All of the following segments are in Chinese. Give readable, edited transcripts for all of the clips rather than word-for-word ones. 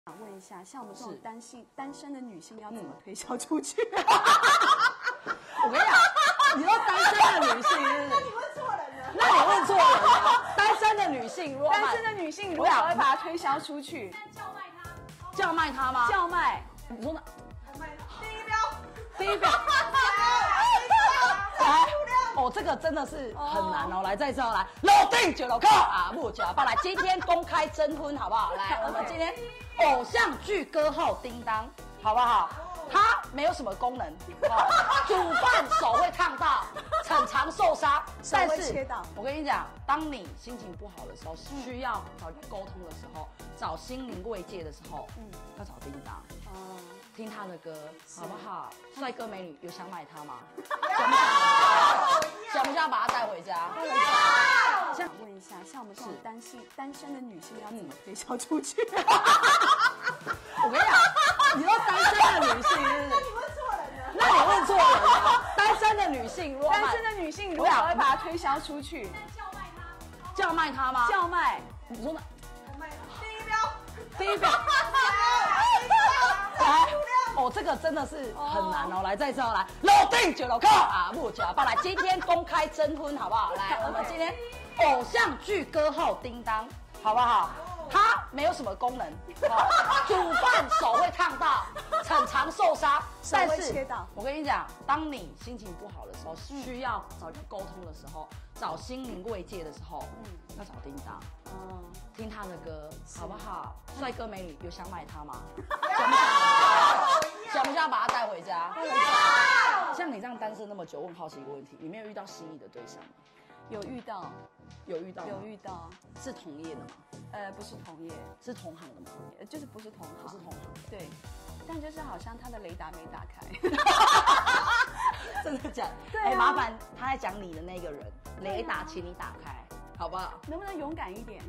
想问一下，像我们这种单身的女性要怎么推销出去？ 我跟你讲，你说单身的女性是不是？ 那你问错人了。 那你问错人了。单身的女性，如何会把它推销出去？ 叫卖它吗？ 叫卖。 你说呢？ 第一标。 来，哦，这个真的是很难哦。来，再招来，老定9楼靠啊，木脚吧。来，今天公开征婚好不好？来，我们今天偶像剧歌后叮当，好不好？它没有什么功能，煮饭手会烫到，很常受伤，但是我跟你讲，当你心情不好的时候，需要找人沟通的时候，找心灵慰藉的时候，要找叮当，听他的歌，好不好？帅哥美女有想买他吗？想不想把他带回家？ 想问一下，像我们这种单身的女性要怎么推销出去？ 我跟你讲，你说单身的女性是不是？那你问错人了。单身的女性，如何会把它推销出去？叫卖它吗？ 叫卖。 你说呢？第一标。来，哦，这个真的是很难哦。来，再招来，老定9楼靠啊，木脚吧。来，今天公开征婚好不好？来，我们今天偶像剧歌后叮当，好不好？它没有什么功能，煮饭手会烫到，很常受伤，但是我跟你讲，当你心情不好的时候，需要找人沟通的时候，找心灵慰藉的时候，要找叮当，听他的歌，好不好？帅哥美女有想买他吗？想不想把他带回家？像你这样单身那么久，我很好奇一个问题，你没有遇到心仪的对象吗？ 有遇到， 是同业的吗？ 不是同业， 是同行的吗？ 就是不是同行， 不是同行的。 对，但就是好像他的雷达没打开。 真的假的？ 对啊。 麻烦他在讲你的那个人，雷达请你打开，好不好？ 能不能勇敢一点？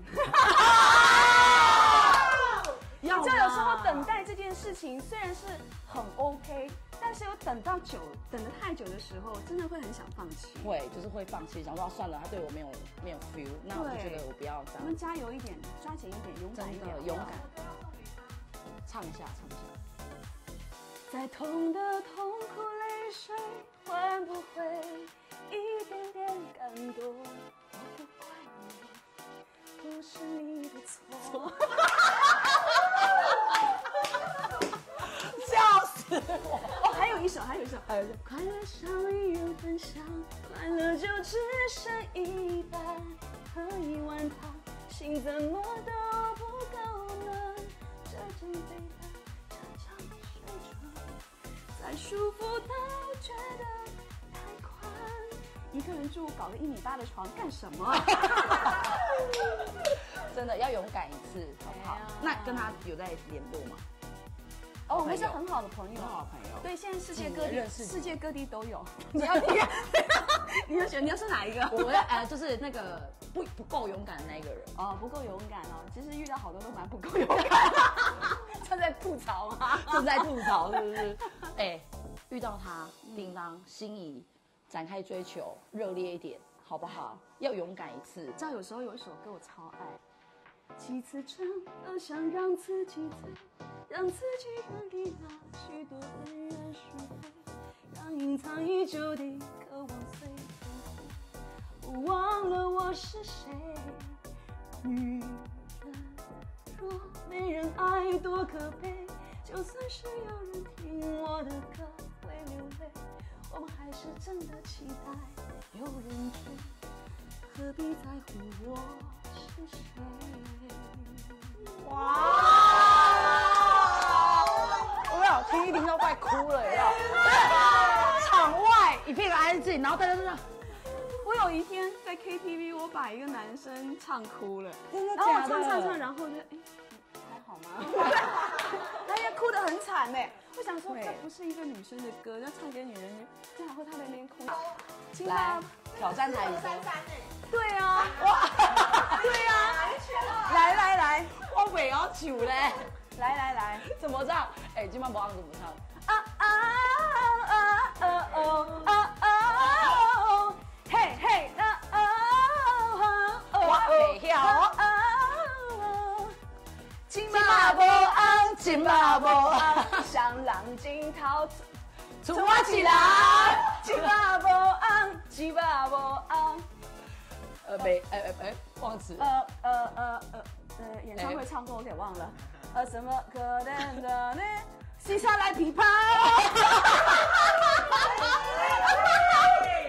要就有时候等待这件事情虽然是很 OK， 但是有等得太久的时候，真的会很想放弃。 会，就是会放弃，想说算了，他对我没有 feel， 那我就觉得我不要这样。 我们加油一点，抓紧一点，勇敢一点， 勇敢。唱一下。 再痛的痛苦泪水，换不回一点点感动。我不怪你，不是你的错。 笑死我！ 哦，还有一首，快乐少一人分享，快乐就只剩一半，喝一碗汤，心怎么都不够暖，这种背叛常常睡床，再舒服都觉得太宽，一个人住搞个1.8米的床干什么？ 真的要勇敢一次，好不好？那跟他有在联络吗？ 哦，我们是很好的朋友，对，现在世界各地都有。你要是哪一个？ 我要就是那个不够勇敢的那一个人。 哦，不够勇敢哦。其实遇到好多都蛮不够勇敢。他在吐槽吗？ 正在吐槽是不是？遇到他，叮当心仪，展开追求，热烈一点，好不好？要勇敢一次。 知道有时候有一首歌我超爱，几次真的想让自己醉，让自己远离那许多恩怨是非，让隐藏已久的渴望随风，我忘了我是谁。女人若没人爱多可悲，就算是有人听我的歌会流泪，我们还是真的期待有人追，何必在乎我是谁？ 哇！我有听一听都快哭了，有没有？场外一片安静，然后大家就这样。 我有一天在 KTV， 我把一个男生唱哭了， 真的然后我假的？ 唱，然后就还好吗？他也哭得很惨哎，我想说这不是一个女生的歌，要唱给女人，然后他在那边哭。 来挑战台语歌。 对啊，哇，对啊，来， 我没有唱嘞。 来， 怎么唱？今晚不让怎么唱？ 嘿， 我袂晓。 今晚无红金马波， 像浪惊涛， 出我起来， 金马波昂，金马波昂。 忘词。 演唱会唱过，我有点忘了。怎么可能的呢？西沙来琵琶。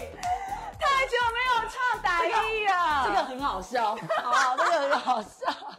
太久没有唱台语了， 这个很好笑，好，这个很好笑。